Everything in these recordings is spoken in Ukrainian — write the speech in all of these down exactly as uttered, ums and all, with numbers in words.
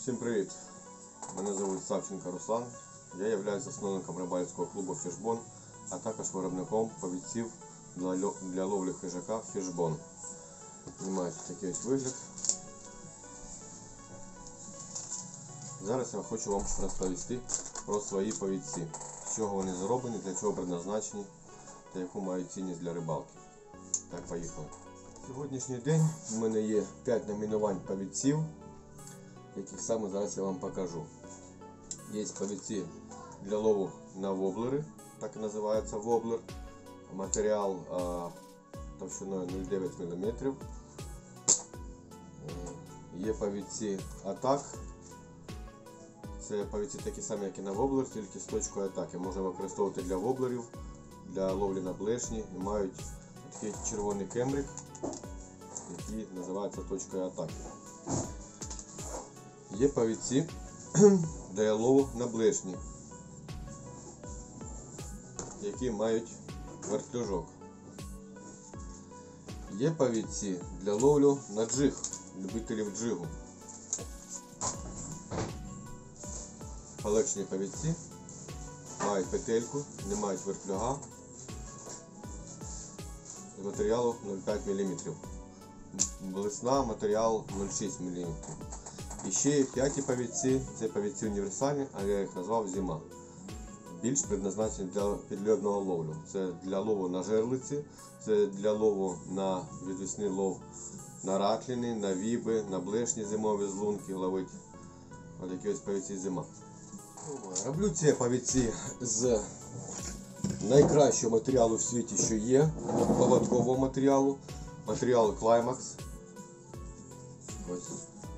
Всім привіт! Мене звуть Савченко Руслан. Я являюсь засновником рибальського клубу Фішбон, а також виробником повідців для ловлі хижака Фішбон. Знімають такий ось вигляд. Зараз я хочу вам розповісти про свої повідці. З чого вони зроблені, для чого предназначені та яку мають цінність для рибалки. Так, поїхали. Сьогоднішній день у мене є п'ять номінувань повідців, яких саме зараз я вам покажу. Є повідці для лову на воблери, так і називається воблер. Матеріал а, товщиною нуль цілих дев'ять міліметрів. Є повідці атак. Це повідці такі самі, як і на воблер, тільки з точкою атаки. Можна використовувати для воблерів, для ловлі на блешні. І мають такий червоний кемрик, який називається точкою атаки. Є повідці для лову на блешні, які мають вертлюжок. Є повідці для ловлю на джиг, любителів джигу. Полегшені повідці мають петельку, не мають вертлюга, з матеріалу нуль цілих п'ять міліметрів. Блесна матеріал нуль цілих шість міліметрів. І ще є п'яті повідці, це повідці універсальні, а я їх назвав зима. Більш предназначені для підльодного ловлю. Це для лову на жерлиці, це для лову на відвісний лов на ратліни, на віби, на блешні зимові злунки ловити. Ось такі ось повідці зима. Роблю ці повідці з найкращого матеріалу в світі, що є, поводкового матеріалу, матеріалу Climax. Ось.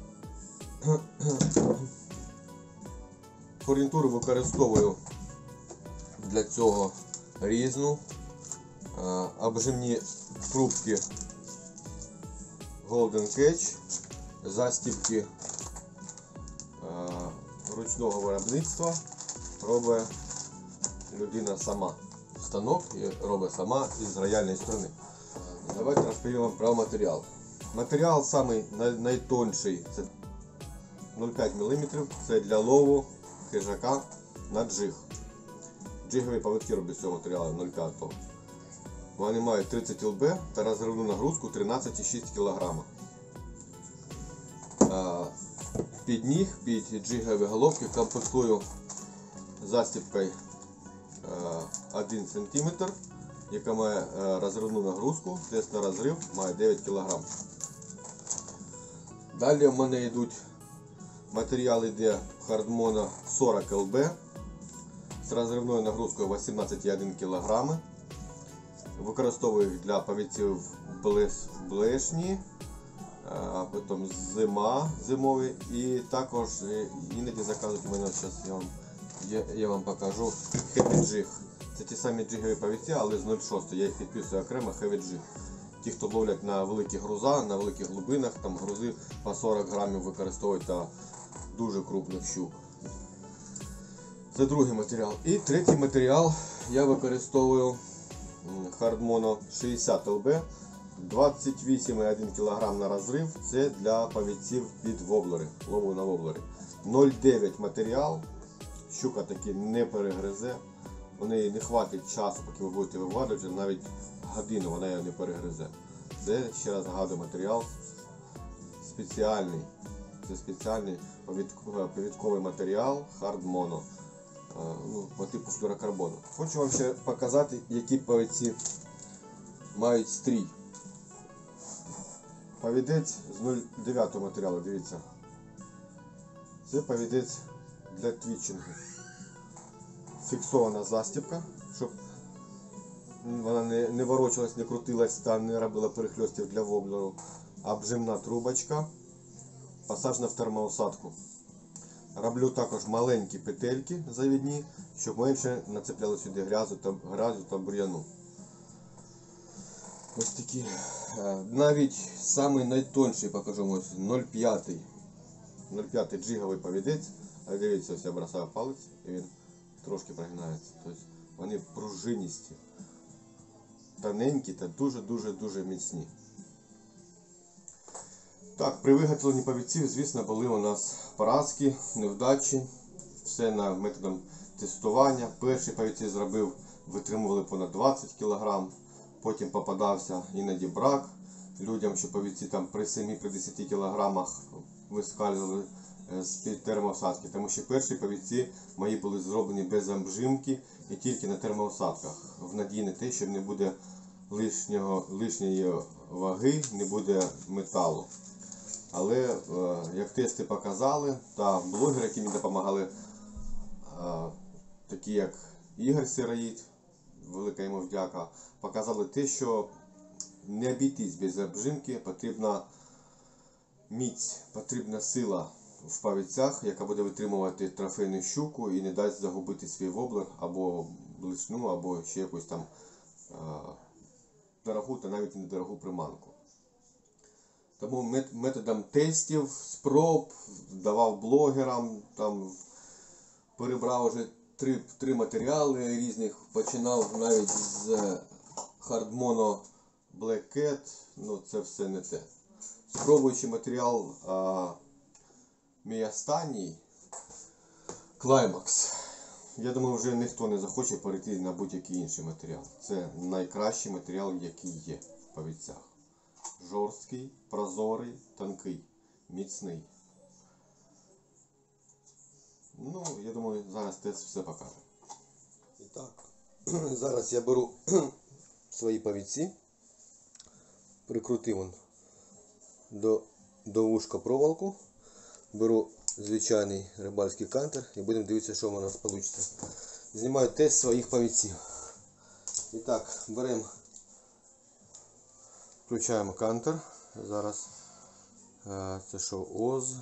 Фурнітуру використовую для цього різну, обжимні трубки Golden Catch, застібки ручного виробництва робить людина сама. Станок і робить сама із рояльної струни. Давайте розповім вам про матеріал. Матеріал самий найтонший, це нуль цілих п'ять міліметрів, це для лову хижака на джиг. Джигові поводки роблять з цього матеріалу нуль цілих п'ять. Вони мають тридцять ел бі та розривну нагрузку тринадцять цілих шість кілограма. Під ніг, під джигові головки комплектую застібкою один сантиметр, яка має розривну нагрузку, тест на розрив має дев'ять кілограмів. Далі в мене йдуть матеріал йде Hardmono сорок ел бі з розривною нагрузкою вісімнадцять цілих один кілограм. Використовую їх для повідців блешні, а потім зима, зимові, і також іноді заказують у мене, зараз я вам, я, я вам покажу Heavy Jig. Це ті самі джигові повідці, але з нуль цілих шість, я їх підписую окремо Heavy Jig. Ті, хто ловлять на великі груза, на великих глибинах, там грузи по сорок грамів використовують та дуже крупних щук. Це другий матеріал. І третій матеріал я використовую Hardmono шістдесят ел бі, двадцять вісім цілих один кілограм на розрив. Це для повідців під воблери, лову на воблери. нуль цілих дев'ять матеріал, щука таки не перегризе. У неї не хватить часу, поки ви будете вивадувати, навіть годину вона її не перегризе. Це, ще раз нагадую, матеріал спеціальний. Це спеціальний повідковий матеріал Hardmono, ну, по типу флюрокарбону. Хочу вам ще показати, які повідці мають стрій. Повідець з нуль цілих дев'ять матеріалу, дивіться. Це повідець для твітчингу. Фіксована застібка, щоб вона не, не ворочалась, не крутилась та не робила перехльостів для воблеру. Обжимна трубочка, пасажна в термоусадку. Роблю також маленькі петельки завідні, щоб менше нацепляли сюди грязю та, грязю та бур'яну. Ось такі. Навіть самий найтонший покажу, ось нуль цілих п'ять джиговий повідець. А дивіться, ось я бросаю палець і він трошки прогинається. Тобто вони пружиністі, тоненькі та дуже-дуже-дуже міцні. Так, при виготовленні павільців, звісно, були у нас поразки, невдачі. Все на методом тестування. Перші павільці зробив, витримували понад двадцять кілограм. Потім попадався іноді брак людям, що павільці там при семи-десяти кілограмах вискальзували з-під термоосадки. Тому що перші павільці мої були зроблені без обжимки і тільки на термоосадках. В надії на те, що не буде лишнього, лишньої ваги, не буде металу. Але, як тести показали, та блогери, які мені допомагали, такі як Ігор Сироїд, велика йому вдяка, показали те, що не обійтись без обжимки, потрібна міць, потрібна сила в павільцях, яка буде витримувати трофейну щуку і не дасть загубити свій воблер або блесну, або ще якусь там дорогу та навіть недорогу приманку. Тому методом тестів, спроб, давав блогерам, там перебрав вже три, три матеріали різних, починав навіть з Hardmono Black Cat, ну це все не те. Спробуючи матеріал а, мій останній, Climax, я думаю, вже ніхто не захоче перейти на будь-який інший матеріал. Це найкращий матеріал, який є в павільцях. Жорсткий, прозорий, тонкий, міцний. Ну, я думаю, зараз тест все покаже. І так, зараз я беру свої павільці, прикрутив он до, до вушка проволоку, беру звичайний рибальський кантер і будемо дивитися, що у нас вийде. Знімаю тест своїх павільців. І так, беремо, включаємо кантер. Зараз це що, Оз,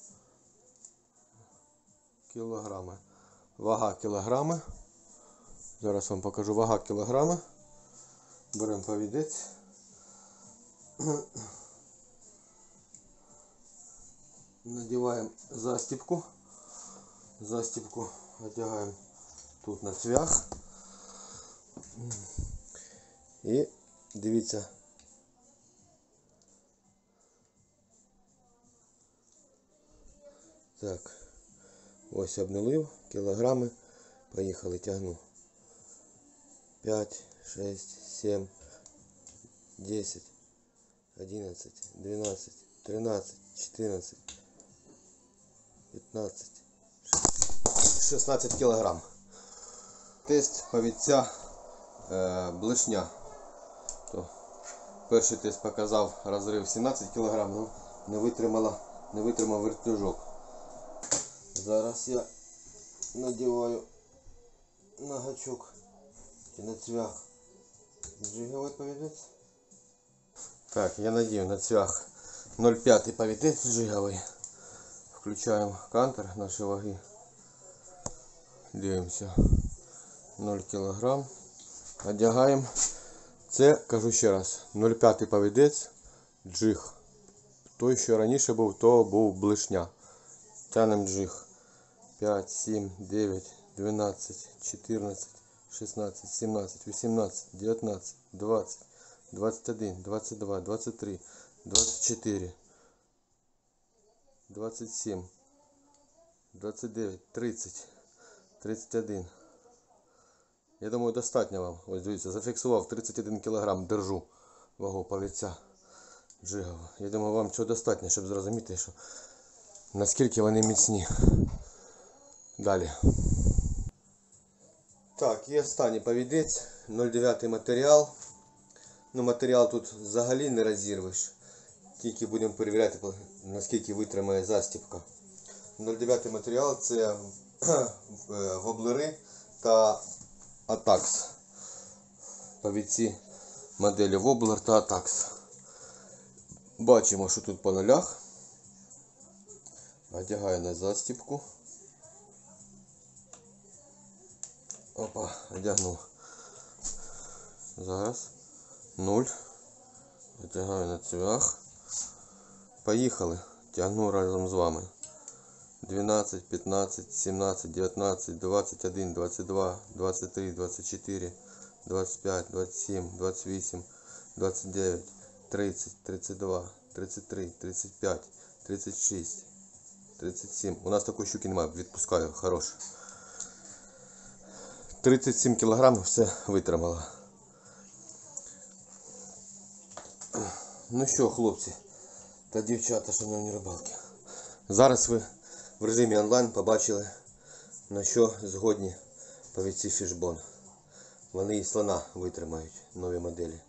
кілограми. Вага кілограми. Зараз вам покажу вага кілограми. Беремо повідець. Надіваємо застіпку. Застіпку одягаємо тут на цвях. І дивіться. Так, ось обнулив, кілограми, поїхали, тягну. п'ять, шість, сім, десять, одинадцять, дванадцять, тринадцять, чотирнадцять, п'ятнадцять, шістнадцять кілограм. Тест павільця е, блешня. То перший тест показав розрив сімнадцять кілограм, ну, не витримала, не витримав вертушок. Зараз я надіваю на гачок чи на цвях джиговий повідець. Так, я надію на цвях нуль п'ять повідець джиговий. Включаємо кантер наші ваги. Дивимося. нуль кілограм. Одягаємо. Це, кажу ще раз, нуль п'ять повідець джиг. Той, що раніше був, то був блешня. Тянем джиг. п'ять, сім, дев'ять, дванадцять, чотирнадцять, шістнадцять, сімнадцять, вісімнадцять, дев'ятнадцять, двадцять, двадцять один, двадцять два, двадцять три, двадцять чотири, двадцять сім, двадцять дев'ять, тридцять, тридцять один. Я думаю, достатньо вам. Ось дивіться, зафіксував тридцять один кілограм, держу вагу павільця джигового. Я думаю, вам цього достатньо, щоб зрозуміти, що наскільки вони міцні. Далі. Так, і останній повідець, нуль дев'ять матеріал. Ну, матеріал тут взагалі не розірвеш. Тільки будемо перевіряти, наскільки витримає застіпка. нуль дев'ять матеріал це воблери та Атакс. Повідці моделі Воблер та Атакс. Бачимо, що тут по нулях. Одягаю на застіпку. Опа, одягнув. Зараз. нуль. Одягаю на цвях. Поїхали. Тягну разом з вами. дванадцять, п'ятнадцять, сімнадцять, дев'ятнадцять, двадцять один, двадцять два, двадцять три, двадцять чотири, двадцять п'ять, двадцять сім, двадцять вісім, двадцять дев'ять, тридцять, тридцять два, тридцять три, тридцять п'ять, тридцять шість, тридцять сім. У нас такої щуки немає, відпускаю, хорош. тридцять сім кілограмів, все витримало. Ну що, хлопці та дівчата, шановні рибалки. Зараз ви в режимі онлайн побачили, на що згодні повідці Фішбон. Вони і слона витримають, нові моделі.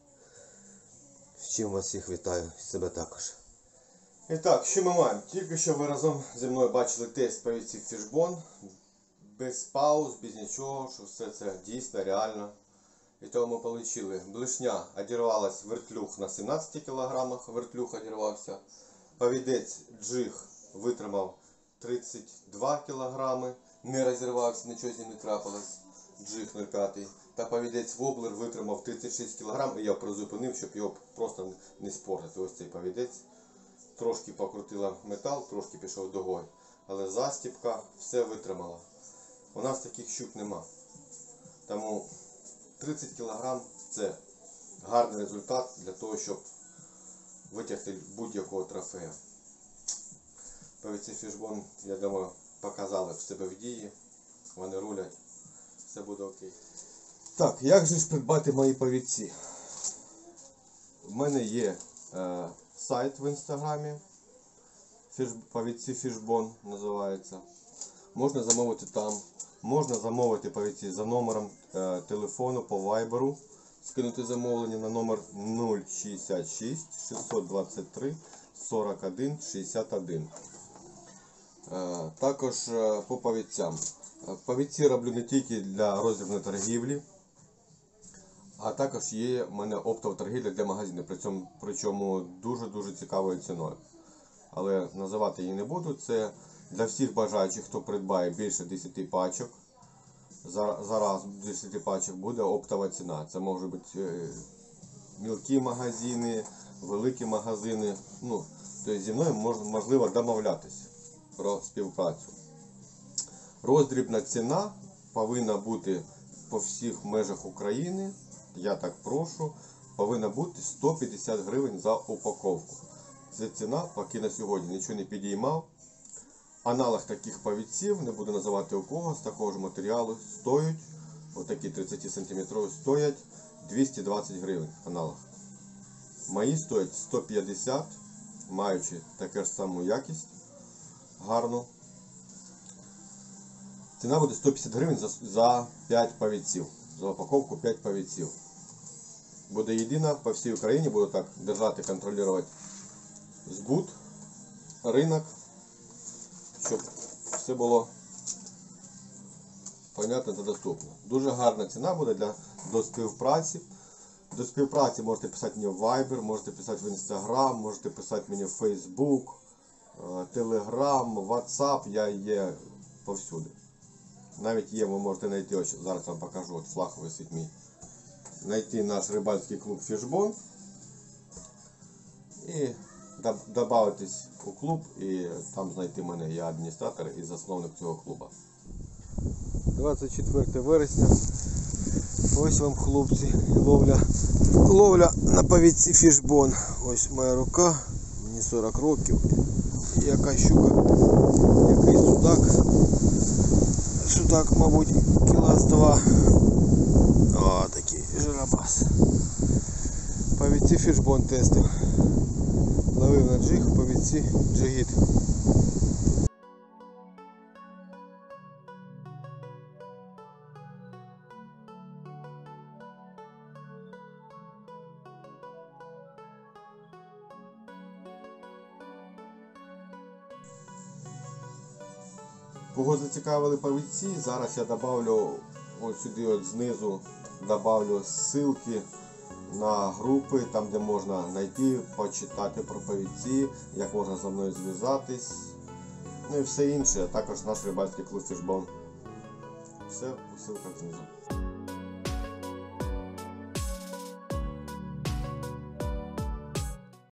З чим вас всіх вітаю, і себе також. І так, що ми маємо? Тільки що ви разом зі мною бачили тест повідців Фішбон. Без пауз, без нічого, що все це дійсно, реально. І того ми отримали. Блишня одірвалась вертлюг на сімнадцять кілограмах, вертлюг одірвався. Повідець джиг витримав тридцять два кілограми, не розірвався, нічого з ним не трапилось. Джиг нуль п'ять. Та повідець воблер витримав тридцять шість кілограм, і я призупинив, щоб його просто не спортити. Ось цей повідець. Трошки покрутила метал, трошки пішов дугою. Але застіпка все витримала. У нас таких щук нема. Тому тридцять кілограм це гарний результат для того, щоб витягти будь-якого трофея. Повідці Фішбон, я думаю, показали в себе в дії. Вони рулять. Все буде окей. Так, як же ж придбати мої повідці? У мене є е, сайт в інстаграмі. Фіш, повідці Фішбон називається. Можна замовити там. Можна замовити повідці за номером е, телефону по вайберу. Скинути замовлення на номер нуль шістдесят шість шістсот двадцять три сорок один шістдесят один. Е, також е, по повідцям. Повідці роблю не тільки для роздрібної торгівлі, а також є в мене оптова торгівля для магазинів, причому, причому дуже-дуже цікавою ціною. Але називати її не буду. Це для всіх бажаючих, хто придбає більше десяти пачок. Зараз десяти пачок буде оптова ціна. Це можуть бути мілкі магазини, великі магазини. Ну, тобто зі мною можливо домовлятися про співпрацю. Роздрібна ціна повинна бути по всіх межах України, я так прошу, повинна бути сто п'ятдесят гривень за упаковку. Це ціна, поки на сьогодні нічого не підіймав. Аналог таких повідців, не буду називати у кого, з такого ж матеріалу стоять, отакі тридцять сантиметрові стоять двісті двадцять гривень аналог. Мої стоять сто п'ятдесят, маючи таку ж саму якість, гарну. Ціна буде сто п'ятдесят гривень за, за п'ять повідців, за упаковку п'ять повідців. Буде єдина по всій Україні, буду так держати, контролювати збут, ринок, щоб все було понятно та доступно. Дуже гарна ціна буде для до співпраці. До співпраці можете писати мені в Viber, можете писати в Instagram, можете писати мені в Facebook, Telegram, WhatsApp, я є повсюди. Навіть є, ви можете знайти, ось зараз вам покажу, от флаг висить мій. Знайти наш рибальський клуб Фішбон і додатись у клуб, і там знайти мене, я адміністратор і засновник цього клубу. двадцять четверте вересня. Ось вам, хлопці, ловля, ловля на повідці Фішбон. Ось моя рука, мені сорок років. І яка щука, який судак. Судак, мабуть, кіла з два. О, такий жиробас. Повідці Фішбон тестив. Ловив на джиг, повідці джигіт. Кого зацікавили повідці, зараз я добавлю ось сюди от знизу добавлю ссылки на групи, там де можна знайти, почитати про повідці, як можна зі мною зв'язатись, ну і все інше, а також наш рибальський клуб Фішбон. Все у ссылках знизу.